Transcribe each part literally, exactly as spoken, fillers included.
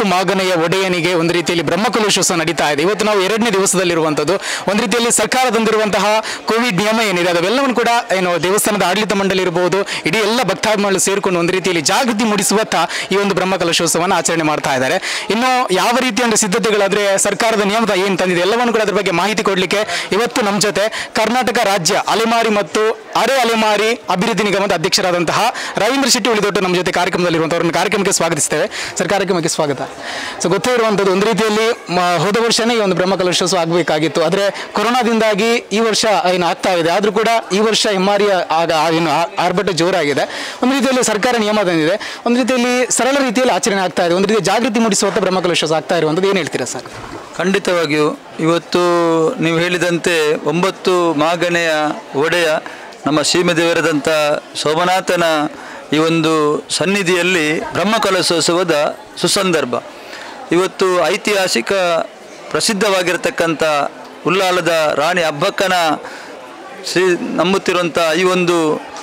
ಒಂಬತ್ತು ಮಾಗನೆಯ ಒಡೆಯನಿಗೆ ಒಂದು ರೀತಿಯಲ್ಲಿ ಬ್ರಹ್ಮಕಲಶೋತ್ಸವ ನಡೀತಾ ಇದೆ. ಇವತ್ತು ನಾವು ಎರಡನೇ ದಿವಸದಲ್ಲಿರುವಂಥದ್ದು. ಒಂದು ರೀತಿಯಲ್ಲಿ ಸರ್ಕಾರ ತಂದಿರುವಂತಹ ಕೋವಿಡ್ ನಿಯಮ ಏನಿದೆ ಅದೆಲ್ಲವನ್ನು ಕೂಡ ಏನು ದೇವಸ್ಥಾನದ ಆಡಳಿತ ಮಂಡಳಿ ಇರಬಹುದು, ಇಡೀ ಎಲ್ಲ ಭಕ್ತಾಭಿಮಾನಿಗಳು ಸೇರಿಕೊಂಡು ಒಂದು ರೀತಿಯಲ್ಲಿ ಜಾಗೃತಿ ಮೂಡಿಸುವತ್ತ ಈ ಒಂದು ಬ್ರಹ್ಮಕಲಶೋತ್ಸವವನ್ನು ಆಚರಣೆ ಮಾಡ್ತಾ ಇದ್ದಾರೆ. ಇನ್ನು ಯಾವ ರೀತಿಯ ಒಂದು ಸಿದ್ಧತೆಗಳಾದ್ರೆ ಸರ್ಕಾರದ ನಿಯಮದ ಏನು ತಂದಿದೆ ಎಲ್ಲವನ್ನು ಕೂಡ ಅದರ ಬಗ್ಗೆ ಮಾಹಿತಿ ಕೊಡಲಿಕ್ಕೆ ಇವತ್ತು ನಮ್ಮ ಜೊತೆ ಕರ್ನಾಟಕ ರಾಜ್ಯ ಅಲೆಮಾರಿ ಮತ್ತು ಅರೆ ಅಲೆಮಾರಿ ಅಭಿವೃದ್ಧಿ ನಿಗಮದ ಅಧ್ಯಕ್ಷರಾದಂತಹ ರವೀಂದ್ರ ಶೆಟ್ಟಿ ಉಳಿದೊಟ್ಟು ನಮ್ಮ ಜೊತೆ ಕಾರ್ಯಕ್ರಮದಲ್ಲಿರುವಂಥವ್ರನ್ನ ಕಾರ್ಯಕ್ರಮಕ್ಕೆ ಸ್ವಾಗತಿಸ್ತೇವೆ. ಸರ್, ಕಾರ್ಯಕ್ರಮಕ್ಕೆ ಸ್ವಾಗತ. ಸೊ ಗೊತ್ತೇ ಇರುವಂಥದ್ದು ಒಂದು ರೀತಿಯಲ್ಲಿ ಹೋದ ವರ್ಷನೇ ಈ ಒಂದು ಬ್ರಹ್ಮಕಲಶೋತ್ಸವ ಆಗಬೇಕಾಗಿತ್ತು, ಆದರೆ ಕೊರೋನಾದಿಂದಾಗಿ ಈ ವರ್ಷ ಏನು ಆಗ್ತಾ ಇದೆ. ಆದರೂ ಕೂಡ ಈ ವರ್ಷ ಹೆಮ್ಮಾರಿಯ ಆಗ ಏನು ಆರ್ಭಟ ಜೋರಾಗಿದೆ. ಒಂದು ರೀತಿಯಲ್ಲಿ ಸರ್ಕಾರ ನಿಯಮ ತಂದಿದೆ, ಒಂದು ರೀತಿಯಲ್ಲಿ ಸರಳ ರೀತಿಯಲ್ಲಿ ಆಚರಣೆ ಆಗ್ತಾ ಇದೆ, ಒಂದು ರೀತಿ ಜಾಗೃತಿ ಮೂಡಿಸುವಂಥ ಬ್ರಹ್ಮಕಲಶೋತ್ಸವ ಆಗ್ತಾ ಇರುವಂಥದ್ದು ಏನು ಹೇಳ್ತೀರಾ ಸರ್? ಖಂಡಿತವಾಗಿಯೂ ಇವತ್ತು ನೀವು ಹೇಳಿದಂತೆ ಒಂಬತ್ತು ಮಾಗನೆಯ ಒಡೆಯ ನಮ್ಮ ಸೀಮೆದೇವರಾದಂಥ ಸೋಮನಾಥನ ಈ ಒಂದು ಸನ್ನಿಧಿಯಲ್ಲಿ ಬ್ರಹ್ಮಕಲಶೋತ್ಸವದ ಸುಸಂದರ್ಭ. ಇವತ್ತು ಐತಿಹಾಸಿಕ ಪ್ರಸಿದ್ಧವಾಗಿರತಕ್ಕಂಥ ಉಲ್ಲಾಲದ ರಾಣಿ ಅಬ್ಬಕ್ಕನ ಶ್ರೀ ನಂಬುತ್ತಿರುವಂಥ ಈ ಒಂದು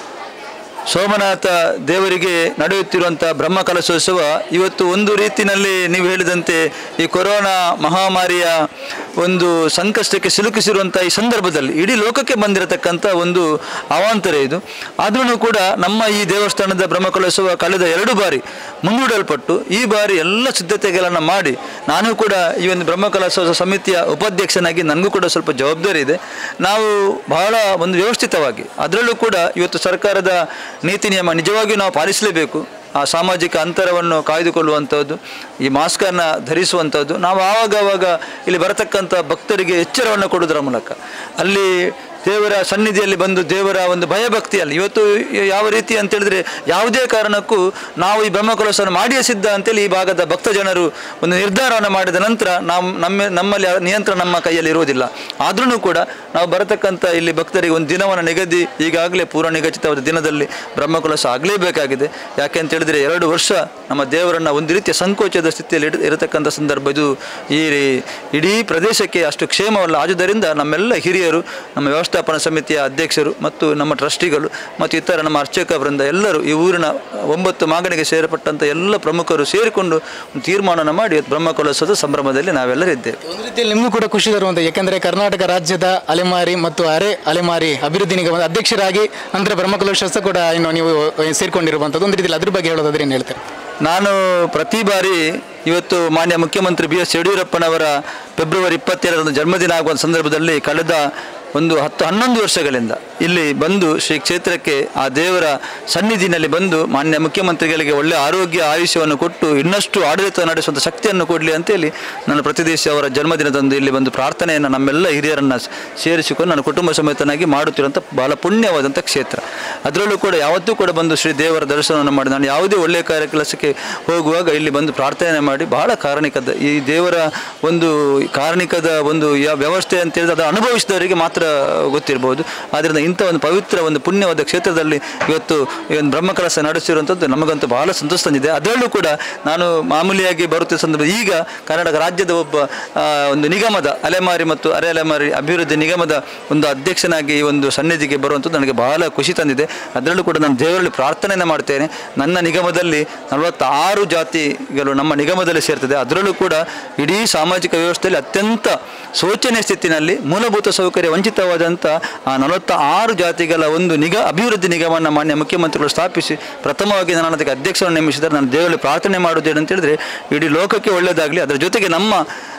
ಸೋಮನಾಥ ದೇವರಿಗೆ ನಡೆಯುತ್ತಿರುವಂಥ ಬ್ರಹ್ಮಕಲಶೋತ್ಸವ ಇವತ್ತು ಒಂದು ರೀತಿಯಲ್ಲಿ ನೀವು ಹೇಳಿದಂತೆ ಈ ಕೊರೋನಾ ಮಹಾಮಾರಿಯ ಒಂದು ಸಂಕಷ್ಟಕ್ಕೆ ಸಿಲುಕಿಸಿರುವಂಥ ಈ ಸಂದರ್ಭದಲ್ಲಿ ಇಡೀ ಲೋಕಕ್ಕೆ ಬಂದಿರತಕ್ಕಂಥ ಒಂದು ಅವಾಂತರ ಇದು. ಆದ್ರೂ ಕೂಡ ನಮ್ಮ ಈ ದೇವಸ್ಥಾನದ ಬ್ರಹ್ಮಕಲಶೋತ್ಸವ ಕಳೆದ ಎರಡು ಬಾರಿ ಮುಂದೂಡಲ್ಪಟ್ಟು ಈ ಬಾರಿ ಎಲ್ಲ ಸಿದ್ಧತೆಗಳನ್ನು ಮಾಡಿ ನಾನು ಕೂಡ ಈ ಒಂದು ಬ್ರಹ್ಮಕಲಶೋತ್ಸವ ಸಮಿತಿಯ ಉಪಾಧ್ಯಕ್ಷನಾಗಿ ನನಗೂ ಕೂಡ ಸ್ವಲ್ಪ ಜವಾಬ್ದಾರಿ ಇದೆ. ನಾವು ಬಹಳ ಒಂದು ವ್ಯವಸ್ಥಿತವಾಗಿ ಅದರಲ್ಲೂ ಕೂಡ ಇವತ್ತು ಸರ್ಕಾರದ ನೀತಿ ನಿಯಮ ನಿಜವಾಗಿಯೂ ನಾವು ಪಾಲಿಸಲೇಬೇಕು. ಆ ಸಾಮಾಜಿಕ ಅಂತರವನ್ನು ಕಾಯ್ದುಕೊಳ್ಳುವಂಥದ್ದು, ಈ ಮಾಸ್ಕನ್ನು ಧರಿಸುವಂಥದ್ದು, ನಾವು ಆವಾಗವಾಗ ಇಲ್ಲಿ ಬರತಕ್ಕಂಥ ಭಕ್ತರಿಗೆ ಎಚ್ಚರವನ್ನು ಕೊಡುವುದರ ಮೂಲಕ ಅಲ್ಲಿ ದೇವರ ಸನ್ನಿಧಿಯಲ್ಲಿ ಬಂದು ದೇವರ ಒಂದು ಭಯಭಕ್ತಿಯಲ್ಲಿ ಇವತ್ತು ಯಾವ ರೀತಿ ಅಂತೇಳಿದ್ರೆ ಯಾವುದೇ ಕಾರಣಕ್ಕೂ ನಾವು ಈ ಬ್ರಹ್ಮಕಲಶವನ್ನು ಮಾಡಿಯೇ ಸಿದ್ಧ ಅಂತೇಳಿ ಈ ಭಾಗದ ಭಕ್ತ ಜನರು ಒಂದು ನಿರ್ಧಾರವನ್ನು ಮಾಡಿದ ನಂತರ ನಾವು ನಮ್ಮ ನಮ್ಮಲ್ಲಿ ನಿಯಂತ್ರಣ ನಮ್ಮ ಕೈಯಲ್ಲಿ ಇರುವುದಿಲ್ಲ. ಆದ್ರೂ ಕೂಡ ನಾವು ಬರತಕ್ಕಂಥ ಇಲ್ಲಿ ಭಕ್ತರಿಗೆ ಒಂದು ದಿನವನ್ನು ನಿಗದಿ ಈಗಾಗಲೇ ಪೂರ್ವ ನಿಗದಿತವಾದ ದಿನದಲ್ಲಿ ಬ್ರಹ್ಮಕಲಶ ಆಗಲೇಬೇಕಾಗಿದೆ. ಯಾಕೆ ಅಂತ ಹೇಳಿದ್ರೆ ಎರಡು ವರ್ಷ ನಮ್ಮ ದೇವರನ್ನು ಒಂದು ರೀತಿಯ ಸಂಕೋಚದ ಸ್ಥಿತಿಯಲ್ಲಿ ಇರತಕ್ಕಂಥ ಸಂದರ್ಭ ಇದು. ಈ ಇಡೀ ಪ್ರದೇಶಕ್ಕೆ ಅಷ್ಟು ಕ್ಷೇಮವಲ್ಲ. ಆದುದರಿಂದ ನಮ್ಮೆಲ್ಲ ಹಿರಿಯರು, ನಮ್ಮ ವ್ಯವಸ್ಥಾಪನಾ ಸಮಿತಿಯ ಅಧ್ಯಕ್ಷರು ಮತ್ತು ನಮ್ಮ ಟ್ರಸ್ಟಿಗಳು ಮತ್ತು ಇತರ ನಮ್ಮ ಅರ್ಚಕ ವೃಂದ ಎಲ್ಲರೂ ಈ ಊರಿನ ಒಂಬತ್ತು ಮಾಗಣಿಗೆ ಸೇರ್ಪಟ್ಟಂಥ ಎಲ್ಲ ಪ್ರಮುಖರು ಸೇರಿಕೊಂಡು ಒಂದು ತೀರ್ಮಾನವನ್ನು ಮಾಡಿ ಬ್ರಹ್ಮಕಲಶದ ಸಂಭ್ರಮದಲ್ಲಿ ನಾವೆಲ್ಲರೂ ಇದ್ದೇವೆ. ಒಂದು ರೀತಿಯಲ್ಲಿ ನಿಮಗೂ ಕೂಡ ಖುಷಿ ತರುವಂಥ, ಯಾಕೆಂದರೆ ಕರ್ನಾಟಕ ರಾಜ್ಯದ ಅಲೆಮಾರಿ ಮತ್ತು ಅರೆ ಅಲೆಮಾರಿ ಅಭಿವೃದ್ಧಿ ನಿಗಮದ ಅಧ್ಯಕ್ಷರಾಗಿ ಅಂದರೆ ಬ್ರಹ್ಮಕಲಶೋತ್ಸವ ಕೂಡ ಇನ್ನು ನೀವು ಸೇರ್ಕೊಂಡಿರುವಂಥದ್ದು. ಒಂದು ರೀತಿಯಲ್ಲಿ ಅದ್ರ ಬಗ್ಗೆ ಹೇಳೋದಾದ್ರೆ ಏನು ಹೇಳ್ತಾರೆ? ನಾನು ಪ್ರತಿ ಬಾರಿ ಇವತ್ತು ಮಾನ್ಯ ಮುಖ್ಯಮಂತ್ರಿ ಬಿ ಎಸ್ ಯಡಿಯೂರಪ್ಪನವರ ಫೆಬ್ರವರಿ ಇಪ್ಪತ್ತೆರಡರಂದು ಜನ್ಮದಿನ ಆಗುವ ಸಂದರ್ಭದಲ್ಲಿ ಕಳೆದ ಒಂದು ಹತ್ತು ಹನ್ನೊಂದು ವರ್ಷಗಳಿಂದ ಇಲ್ಲಿ ಬಂದು ಶ್ರೀ ಕ್ಷೇತ್ರಕ್ಕೆ ಆ ದೇವರ ಸನ್ನಿಧಿನಲ್ಲಿ ಬಂದು ಮಾನ್ಯ ಮುಖ್ಯಮಂತ್ರಿಗಳಿಗೆ ಒಳ್ಳೆಯ ಆರೋಗ್ಯ ಆಯುಷ್ಯವನ್ನು ಕೊಟ್ಟು ಇನ್ನಷ್ಟು ಆಡಳಿತ ನಡೆಸುವಂಥ ಶಕ್ತಿಯನ್ನು ಕೊಡಲಿ ಅಂತೇಳಿ ನಾನು ಪ್ರತಿ ದಿವಸ ಅವರ ಜನ್ಮದಿನದಂದು ಇಲ್ಲಿ ಬಂದು ಪ್ರಾರ್ಥನೆಯನ್ನು ನಮ್ಮೆಲ್ಲ ಹಿರಿಯರನ್ನು ಸೇರಿಸಿಕೊಂಡು ನಾನು ಕುಟುಂಬ ಸಮೇತನಾಗಿ ಮಾಡುತ್ತಿರುವಂಥ ಬಹಳ ಪುಣ್ಯವಾದಂಥ ಕ್ಷೇತ್ರ. ಅದರಲ್ಲೂ ಕೂಡ ಯಾವತ್ತೂ ಕೂಡ ಬಂದು ಶ್ರೀ ದೇವರ ದರ್ಶನವನ್ನು ಮಾಡಿ ನಾನು ಯಾವುದೇ ಒಳ್ಳೆಯ ಕಾರ್ಯ ಕೆಲಸಕ್ಕೆ ಹೋಗುವಾಗ ಇಲ್ಲಿ ಬಂದು ಪ್ರಾರ್ಥನೆ ಮಾಡಿ ಬಹಳ ಕಾರಣಿಕದ ಈ ದೇವರ ಒಂದು ಕಾರಣಿಕದ ಒಂದು ವ್ಯವಸ್ಥೆ ಅಂತೇಳಿದ್ರೆ ಅದು ಅನುಭವಿಸಿದವರಿಗೆ ಮಾತ್ರ ಗೊತ್ತಿರಬಹುದು. ಆದ್ದರಿಂದ ಇಂಥ ಒಂದು ಪವಿತ್ರ ಒಂದು ಪುಣ್ಯವಾದ ಕ್ಷೇತ್ರದಲ್ಲಿ ಇವತ್ತು ಈ ಒಂದು ಬ್ರಹ್ಮಕಲಶ ನಡೆಸಿರುವಂಥದ್ದು ನಮಗಂತೂ ಬಹಳ ಸಂತೋಷ ತಂದಿದೆ. ಅದರಲ್ಲೂ ಕೂಡ ನಾನು ಮಾಮೂಲಿಯಾಗಿ ಬರುತ್ತಿದ್ದ ಸಂದರ್ಭ ಈಗ ಕರ್ನಾಟಕ ರಾಜ್ಯದ ಒಬ್ಬ ಒಂದು ನಿಗಮದ ಅಲೆಮಾರಿ ಮತ್ತು ಅರೆ ಅಲೆಮಾರಿ ಅಭಿವೃದ್ಧಿ ನಿಗಮದ ಒಂದು ಅಧ್ಯಕ್ಷನಾಗಿ ಈ ಒಂದು ಸನ್ನಿಧಿಗೆ ಬರುವಂಥದ್ದು ನನಗೆ ಬಹಳ ಖುಷಿ ತಂದಿದೆ. ಅದರಲ್ಲೂ ಕೂಡ ನಾನು ದೇವರಲ್ಲಿ ಪ್ರಾರ್ಥನೆಯನ್ನು ಮಾಡ್ತೇನೆ. ನನ್ನ ನಿಗಮದಲ್ಲಿ ನಲವತ್ತಾರು ಜಾತಿಗಳು ನಮ್ಮ ನಿಗಮದಲ್ಲಿ ಸೇರ್ತದೆ. ಅದರಲ್ಲೂ ಕೂಡ ಇಡೀ ಸಾಮಾಜಿಕ ವ್ಯವಸ್ಥೆಯಲ್ಲಿ ಅತ್ಯಂತ ಶೋಚನೀಯ ಸ್ಥಿತಿನಲ್ಲಿ ಮೂಲಭೂತ ಸೌಕರ್ಯ ವಂಚಿತವಾದಂಥ ಆ ನಲವತ್ತ ಆರು ಜಾತಿಗಳ ಒಂದು ನಿಗ ಅಭಿವೃದ್ಧಿ ನಿಗಮವನ್ನು ಮಾನ್ಯ ಮುಖ್ಯಮಂತ್ರಿಗಳು ಸ್ಥಾಪಿಸಿ ಪ್ರಥಮವಾಗಿ ನಾನು ಅದಕ್ಕೆ ಅಧ್ಯಕ್ಷರನ್ನು ನೇಮಿಸಿದರೆ ನಾನು ದೇವರಲ್ಲಿ ಪ್ರಾರ್ಥನೆ ಮಾಡುವುದೇನು ಅಂತ ಹೇಳಿದ್ರೆ ಇಡೀ ಲೋಕಕ್ಕೆ ಒಳ್ಳೆಯದಾಗಲಿ. ಅದರ ಜೊತೆಗೆ ನಮ್ಮ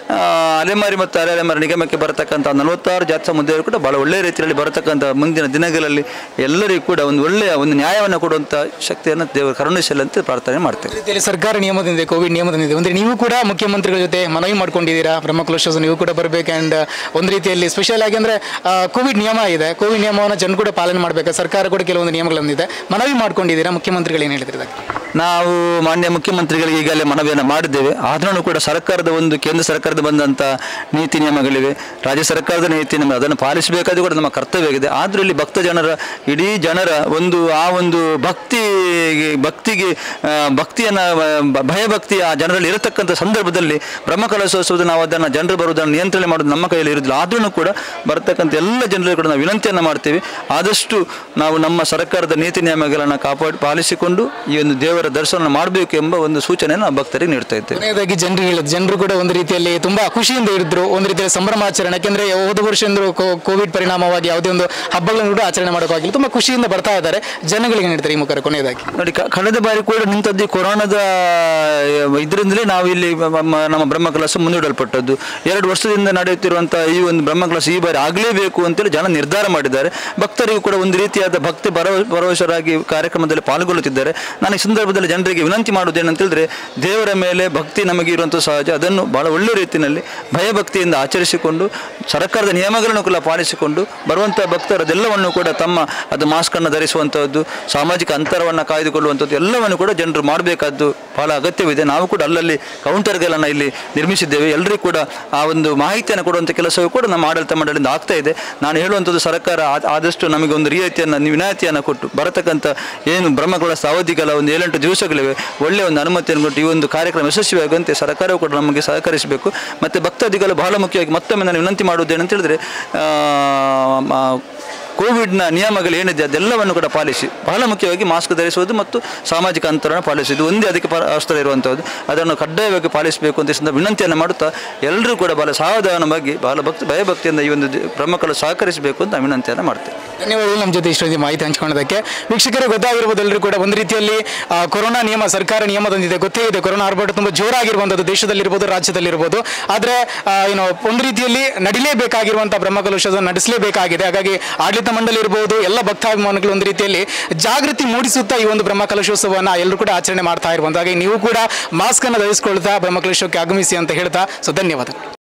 ಅಲೆಮಾರಿ ಮತ್ತು ಅರೆ ಅಲೆಮಾರಿ ನಿಗಮಕ್ಕೆ ಬರತಕ್ಕಂಥ ನಲವತ್ತಾರು ಜಾತಿ ಸಮುದಾಯರು ಕೂಡ ಭಾಳ ಒಳ್ಳೆಯ ರೀತಿಯಲ್ಲಿ ಬರತಕ್ಕಂಥ ಮುಂದಿನ ದಿನಗಳಲ್ಲಿ ಎಲ್ಲರಿಗೂ ಕೂಡ ಒಂದು ಒಳ್ಳೆಯ ಒಂದು ನ್ಯಾಯವನ್ನು ಕೊಡುವಂಥ ಶಕ್ತಿಯನ್ನು ದೇವರು ಕರುಣಿಸಲಿ ಅಂತ ಪ್ರಾರ್ಥನೆ ಮಾಡ್ತೇವೆ. ರೀತಿಯಲ್ಲಿ ಸರ್ಕಾರ ನಿಯಮದಿಂದ ಕೋವಿಡ್ ನಿಯಮದಿಂದ ಅಂದರೆ ನೀವು ಕೂಡ ಮುಖ್ಯಮಂತ್ರಿಗಳ ಜೊತೆ ಮನವಿ ಮಾಡ್ಕೊಂಡಿದ್ದೀರಾ ಬ್ರಹ್ಮಕಲಶೋತ್ಸವ ನೀವು ಕೂಡ ಬರಬೇಕು. ಆ್ಯಂಡ್ ಒಂದು ರೀತಿಯಲ್ಲಿ ಸ್ಪೆಷಲ್ ಆಗಿ ಅಂದರೆ ಕೋವಿಡ್ ನಿಯಮ ಇದೆ, ಕೋವಿಡ್ ನಿಯಮವನ್ನು ಜನ ಕೂಡ ಪಾಲನೆ ಮಾಡಬೇಕು. ಸರ್ಕಾರ ಕೂಡ ಕೆಲವೊಂದು ನಿಯಮಗಳೊಂದಿದೆ, ಮನವಿ ಮಾಡ್ಕೊಂಡಿದ್ದೀರಾ, ಮುಖ್ಯಮಂತ್ರಿಗಳು ಏನು ಹೇಳ್ತಿದ್ದಾರೆ? ನಾವು ಮಾನ್ಯ ಮುಖ್ಯಮಂತ್ರಿಗಳಿಗೆ ಈಗಲೇ ಮನವಿಯನ್ನು ಮಾಡಿದ್ದೇವೆ. ಆದ್ರೂ ಕೂಡ ಸರ್ಕಾರದ ಒಂದು ಕೇಂದ್ರ ಸರ್ಕಾರದ ಸರ್ಕಾರದ ಬಂದಂಥ ನೀತಿ ನಿಯಮಗಳಿವೆ, ರಾಜ್ಯ ಸರ್ಕಾರದ ನೀತಿ ನಿಯಮ, ಅದನ್ನು ಪಾಲಿಸಬೇಕಾದ್ರೂ ಕೂಡ ನಮ್ಮ ಕರ್ತವ್ಯ ಆಗಿದೆ. ಆದರೂ ಇಲ್ಲಿ ಭಕ್ತ ಜನರ ಇಡೀ ಜನರ ಒಂದು ಆ ಒಂದು ಭಕ್ತಿ ಭಕ್ತಿಗೆ ಭಕ್ತಿಯನ್ನು ಭಯಭಕ್ತಿ ಆ ಜನರಲ್ಲಿ ಇರತಕ್ಕಂಥ ಸಂದರ್ಭದಲ್ಲಿ ಬ್ರಹ್ಮಕಲಶೋತ್ಸವದ ನಾವು ಅದನ್ನು ಜನರು ಬರುವುದನ್ನು ನಿಯಂತ್ರಣ ಮಾಡೋದು ನಮ್ಮ ಕೈಯಲ್ಲಿ ಇರೋದಿಲ್ಲ. ಆದ್ರೂ ಕೂಡ ಬರ್ತಕ್ಕಂಥ ಎಲ್ಲ ಜನರಿಗೆ ಕೂಡ ನಾವು ವಿನಂತಿಯನ್ನು ಮಾಡ್ತೀವಿ, ಆದಷ್ಟು ನಾವು ನಮ್ಮ ಸರ್ಕಾರದ ನೀತಿ ನಿಯಮಗಳನ್ನು ಕಾಪಾಡಿ ಪಾಲಿಸಿಕೊಂಡು ಈ ಒಂದು ದೇವರ ದರ್ಶನ ಮಾಡಬೇಕು ಎಂಬ ಒಂದು ಸೂಚನೆಯನ್ನು ನಾವು ಭಕ್ತರಿಗೆ ನೀಡ್ತಾ ಇದ್ದೇವೆ. ಕೊನೆಯದಾಗಿ ಜನರು ಹೇಳಿದ್ರು, ಜನರು ಕೂಡ ಒಂದು ರೀತಿಯಲ್ಲಿ ತುಂಬಾ ಖುಷಿಯಿಂದ ಇದ್ರು, ಒಂದು ರೀತಿಯಲ್ಲಿ ಸಂಭ್ರಮಾಚರಣೆ. ಯಾಕೆಂದ್ರೆ ಹೋದ ವರ್ಷ ಕೋವಿಡ್ ಪರಿಣಾಮವಾಗಿ ಯಾವುದೇ ಒಂದು ಹಬ್ಬಗಳನ್ನು ಕೂಡ ಆಚರಣೆ ಮಾಡೋಕ್ಕಾಗಿಲ್ಲ, ತುಂಬಾ ಖುಷಿಯಿಂದ ಬರ್ತಾ ಇದ್ದಾರೆ. ಜನಗಳಿಗೆ ನೀಡ್ತಾರೆ ಈ ಮುಖರ. ಕೊನೆಯದಾಗಿ ನೋಡಿ, ಕಳೆದ ಬಾರಿ ಕೂಡ ನಿಂತದ್ದು ಕೊರೋನಾದ ಇದರಿಂದಲೇ ನಾವು ಇಲ್ಲಿ ನಮ್ಮ ಬ್ರಹ್ಮಕಲಶ ಮುಂದೂಡಲ್ಪಟ್ಟದ್ದು. ಎರಡು ವರ್ಷದಿಂದ ನಡೆಯುತ್ತಿರುವಂತಹ ಈ ಒಂದು ಬ್ರಹ್ಮಕಲಶ ಈ ಬಾರಿ ಆಗಲೇಬೇಕು ಅಂತೇಳಿ ಜನ ನಿರ್ಧಾರ ಮಾಡಿದ್ದಾರೆ. ಭಕ್ತರಿಗೂ ಕೂಡ ಒಂದು ರೀತಿಯಾದ ಭಕ್ತಿ ಭರವ ಭರವಸರಾಗಿ ಕಾರ್ಯಕ್ರಮದಲ್ಲಿ ಪಾಲ್ಗೊಳ್ಳುತ್ತಿದ್ದಾರೆ. ನಾನು ಈ ಸಂದರ್ಭದಲ್ಲಿ ಜನರಿಗೆ ವಿನಂತಿ ಮಾಡುವುದೇನಂತೇಳಿದ್ರೆ, ದೇವರ ಮೇಲೆ ಭಕ್ತಿ ನಮಗೆ ಇರುವಂಥ ಸಹಜ, ಅದನ್ನು ಬಹಳ ಒಳ್ಳೆ ರೀತಿಯಲ್ಲಿ ಭಯಭಕ್ತಿಯಿಂದ ಆಚರಿಸಿಕೊಂಡು ಸರ್ಕಾರದ ನಿಯಮಗಳನ್ನು ಕೂಡ ಪಾಲಿಸಿಕೊಂಡು ಬರುವಂಥ ಭಕ್ತರು ಅದೆಲ್ಲವನ್ನು ಕೂಡ ತಮ್ಮ ಅದು ಮಾಸ್ಕನ್ನು ಧರಿಸುವಂಥದ್ದು, ಸಾಮಾಜಿಕ ಅಂತರವನ್ನು ಕಾಯ್ದುಕೊಳ್ಳುವಂಥದ್ದು ಎಲ್ಲವನ್ನು ಕೂಡ ಜನರು ಮಾಡಬೇಕಾದ್ದು ಬಹಳ ಅಗತ್ಯವಿದೆ. ನಾವು ಕೂಡ ಅಲ್ಲಲ್ಲಿ ಕೌಂಟರ್ಗಳನ್ನು ಇಲ್ಲಿ ನಿರ್ಮಿಸಿದ್ದೇವೆ. ಎಲ್ಲರಿಗೂ ಕೂಡ ಆ ಒಂದು ಮಾಹಿತಿಯನ್ನು ಕೊಡುವಂಥ ಕೆಲಸವೂ ಕೂಡ ನಮ್ಮ ಆಡಳಿತ ಮಂಡಳಿಯಿಂದ ಆಗ್ತಾ ಇದೆ. ನಾನು ಹೇಳುವಂಥದ್ದು, ಸರ್ಕಾರ ಆದಷ್ಟು ನಮಗೆ ಒಂದು ರಿಯಾಯಿತಿಯನ್ನು ವಿನಾಯಿತಿಯನ್ನು ಕೊಟ್ಟು ಬರತಕ್ಕಂಥ ಏನು ಬ್ರಹ್ಮಕಲಶ ಅವಧಿಗಳ ಒಂದು ಏಳೆಂಟು ದಿವಸಗಳಿವೆ, ಒಳ್ಳೆಯ ಒಂದು ಅನುಮತಿಯನ್ನು ಕೊಟ್ಟು ಈ ಒಂದು ಕಾರ್ಯಕ್ರಮ ಯಶಸ್ವಿಯಾಗುವಂತೆ ಸರ್ಕಾರವು ಕೂಡ ನಮಗೆ ಸಹಕರಿಸಬೇಕು. ಮತ್ತು ಭಕ್ತಾದಿಗಳು ಬಹಳ ಮುಖ್ಯವಾಗಿ ಮತ್ತೊಮ್ಮೆ ನಾನು ವಿನಂತಿ ಮಾಡುವುದೇನಂತ ಹೇಳಿದ್ರೆ, ಕೋವಿಡ್ನ ನಿಯಮಗಳು ಏನಿದೆ ಅದೆಲ್ಲವನ್ನು ಕೂಡ ಪಾಲಿಸಿ, ಬಹಳ ಮುಖ್ಯವಾಗಿ ಮಾಸ್ಕ್ ಧರಿಸುವುದು ಮತ್ತು ಸಾಮಾಜಿಕ ಅಂತರವನ್ನು ಪಾಲಿಸುವುದು ಒಂದೇ ಅದಕ್ಕೆ ಅಸ್ತ್ರ ಇರುವಂಥದ್ದು, ಅದನ್ನು ಕಡ್ಡಾಯವಾಗಿ ಪಾಲಿಸಬೇಕು ಅಂತ ಸಂದರ್ಭ ವಿನಂತಿಯನ್ನು ಮಾಡುತ್ತಾ ಎಲ್ಲರೂ ಕೂಡ ಬಹಳ ಸಾವಧಾನವಾಗಿ ಬಹಳ ಭಕ್ತಿ ಭಯಭಕ್ತಿಯಿಂದ ಈ ಒಂದು ಬ್ರಹ್ಮಕಲಶ ಸಹಕರಿಸಬೇಕು ಅಂತ ವಿನಂತಿಯನ್ನು ಮಾಡ್ತೇವೆ. ಧನ್ಯವಾದಗಳು ನಮ್ಮ ಜೊತೆ ಇಷ್ಟೊಂದು ಮಾಹಿತಿ ಹಂಚ್ಕೊಳ್ಳೋದಕ್ಕೆ. ವೀಕ್ಷಕರಿಗೆ ಗೊತ್ತಾಗಿರ್ಬೋದು, ಎಲ್ಲರೂ ಕೂಡ ಒಂದು ರೀತಿಯಲ್ಲಿ ಕೊರೋನಾ ನಿಯಮ ಸರ್ಕಾರ ನಿಯಮ ತಂದಿದೆ, ಗೊತ್ತೇ ಇದೆ. ಕೊರೋನಾ ಆರ್ಭಟ ತುಂಬ ಜೋರಾಗಿರುವಂಥದ್ದು ದೇಶದಲ್ಲಿರ್ಬೋದು, ರಾಜ್ಯದಲ್ಲಿರ್ಬೋದು. ಆದರೆ ಏನೋ ಒಂದು ರೀತಿಯಲ್ಲಿ ನಡಿಲೇಬೇಕಾಗಿರುವಂಥ ಬ್ರಹ್ಮಕಲಶವನ್ನು ನಡೆಸಲೇಬೇಕಾಗಿದೆ. ಹಾಗಾಗಿ ಆಡಳಿತ ಮಂಡಳಿ ಇರಬಹುದು, ಎಲ್ಲ ಭಕ್ತಾಭಿಮಾನಿಗಳು ಒಂದು ರೀತಿಯಲ್ಲಿ ಜಾಗೃತಿ ಮೂಡಿಸುತ್ತಾ ಈ ಒಂದು ಬ್ರಹ್ಮಕಲಶೋತ್ಸವವನ್ನು ಎಲ್ಲರೂ ಕೂಡ ಆಚರಣೆ ಮಾಡ್ತಾ ಇರುವಂಥ. ಹಾಗೆ ನೀವು ಕೂಡ ಮಾಸ್ಕ್ ಅನ್ನು ಧರಿಸಿಕೊಳ್ತಾ ಬ್ರಹ್ಮಕಲಶಕ್ಕೆ ಆಗಮಿಸಿ ಅಂತ ಹೇಳ್ತಾ, ಸೊ ಧನ್ಯವಾದ.